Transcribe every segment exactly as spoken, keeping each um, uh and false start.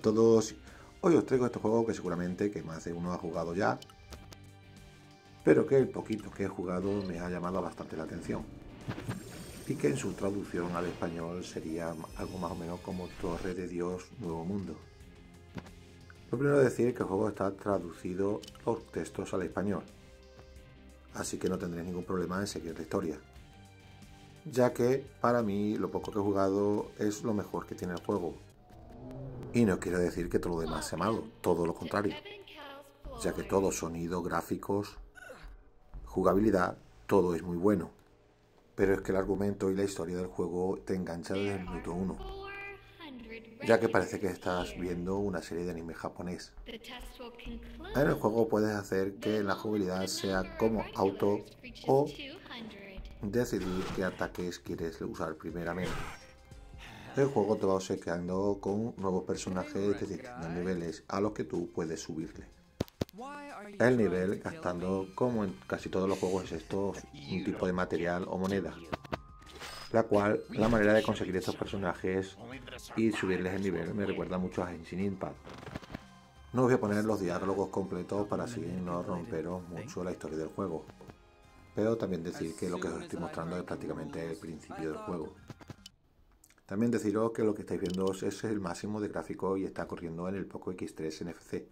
todos, hoy os traigo este juego que seguramente que más de uno ha jugado ya, pero que el poquito que he jugado me ha llamado bastante la atención y que en su traducción al español sería algo más o menos como Torre de Dios Nuevo Mundo. Lo primero es decir que el juego está traducido los textos al español, así que no tendré ningún problema en seguir la historia, ya que para mí lo poco que he jugado es lo mejor que tiene el juego. Y no quiero decir que todo lo demás sea malo, todo lo contrario, ya que todo, sonido, gráficos, jugabilidad, todo es muy bueno. Pero es que el argumento y la historia del juego te engancha desde el minuto uno, ya que parece que estás viendo una serie de anime japonés. En el juego puedes hacer que la jugabilidad sea como auto o decidir qué ataques quieres usar primeramente. El juego te va obsequiando con nuevos personajes de distintos niveles a los que tú puedes subirle. El nivel, gastando como en casi todos los juegos, es esto un tipo de material o moneda, la cual la manera de conseguir estos personajes y subirles el nivel me recuerda mucho a Genshin Impact. No os voy a poner los diálogos completos para así no romperos mucho la historia del juego, pero también decir que lo que os estoy mostrando es prácticamente el principio del juego. También deciros que lo que estáis viendo es el máximo de gráfico y está corriendo en el Poco X tres N F C.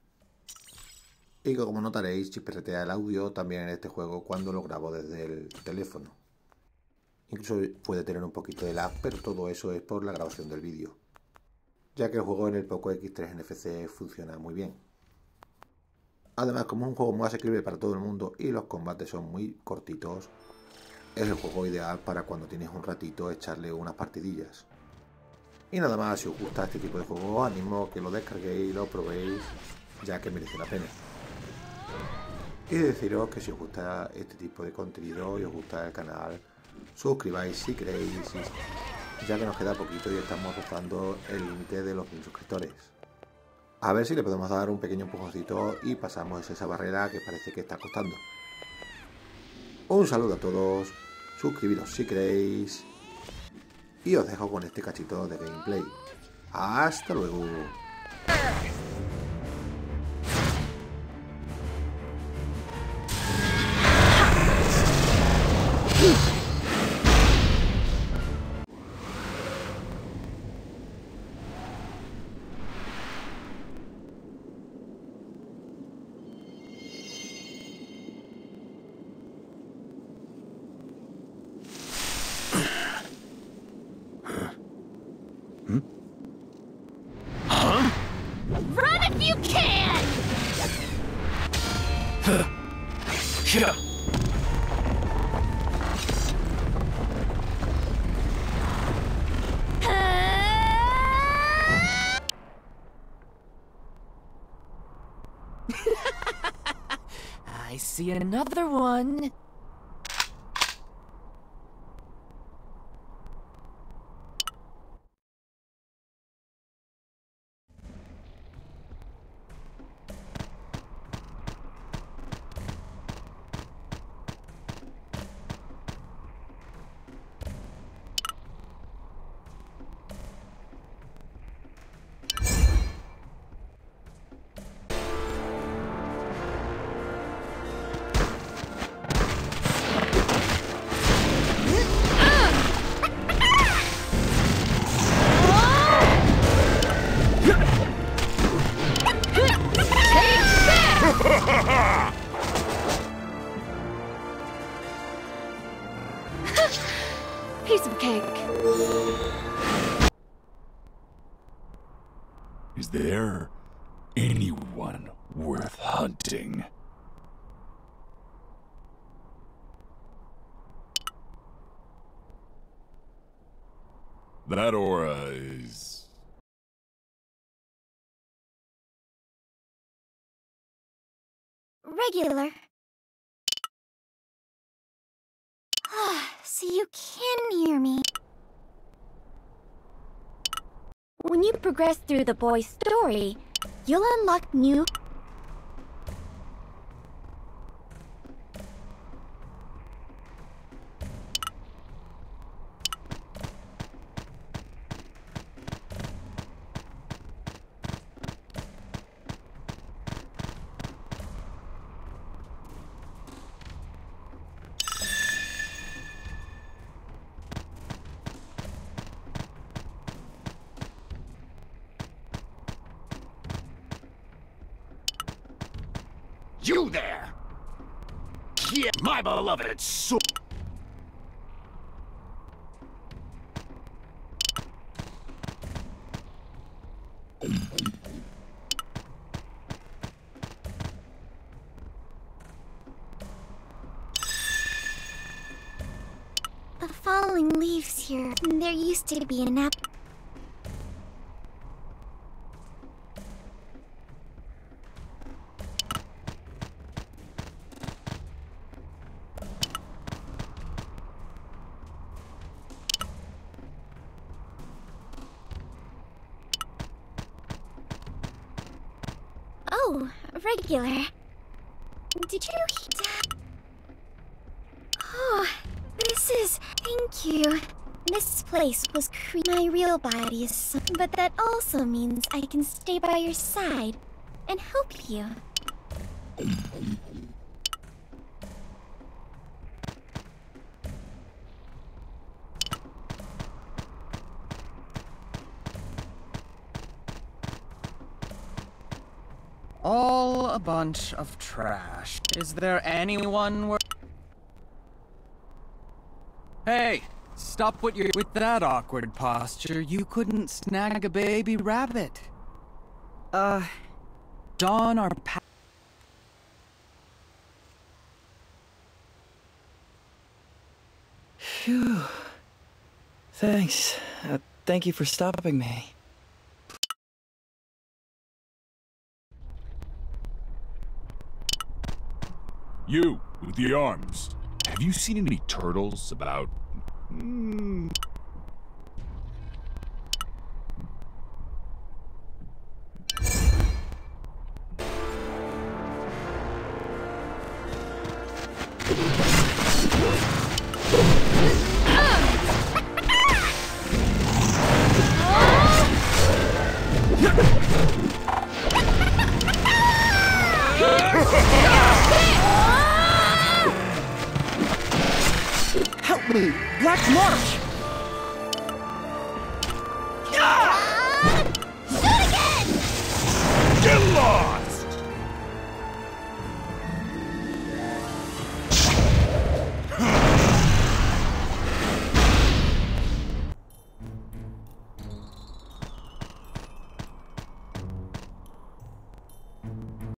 Y que, como notaréis, chisperretea el audio también en este juego cuando lo grabo desde el teléfono. Incluso puede tener un poquito de lag, pero todo eso es por la grabación del vídeo, ya que el juego en el Poco X tres N F C funciona muy bien. Además, como es un juego muy asequible para todo el mundo y los combates son muy cortitos, es el juego ideal para cuando tienes un ratito echarle unas partidillas. Y nada más, si os gusta este tipo de juego, os animo a que lo descarguéis y lo probéis, ya que merece la pena. Y deciros que si os gusta este tipo de contenido y os gusta el canal, suscribáis si queréis, ya que nos queda poquito y estamos rozando el límite de los mil suscriptores. A ver si le podemos dar un pequeño empujoncito y pasamos esa barrera que parece que está costando. Un saludo a todos, suscribiros si queréis y os dejo con este cachito de gameplay. ¡Hasta luego! Run if you can! I see another one. Piece of cake. Is there anyone worth hunting? That aura is... Regular. So you can hear me. When you progress through the boy's story, you'll unlock new... You there! Yeah, my beloved sword! The falling leaves here. There used to be an app. Oh, regular. Did you heat that? Oh, this is... Thank you. This place was cre- My real body is some- but that also means I can stay by your side and help you. All a bunch of trash. Is there anyone wor- Hey! Stop what you're- with that awkward posture. You couldn't snag a baby rabbit. Uh... Don our pa- Phew. Thanks. Uh, thank you for stopping me. You, with the arms. Have you seen any turtles about... Mm, Help me! Black March!